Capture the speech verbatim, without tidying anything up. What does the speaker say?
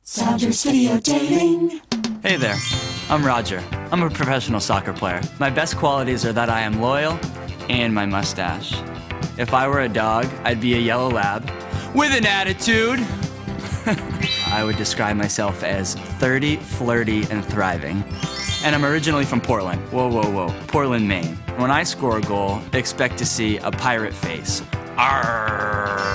Sounders Video Dating. Hey there, I'm Roger. I'm a professional soccer player. My best qualities are that I am loyal and my mustache. If I were a dog, I'd be a yellow lab with an attitude. I would describe myself as thirty, flirty, and thriving. And I'm originally from Portland. Whoa, whoa, whoa. Portland, Maine. When I score a goal, expect to see a pirate face. Arrgh.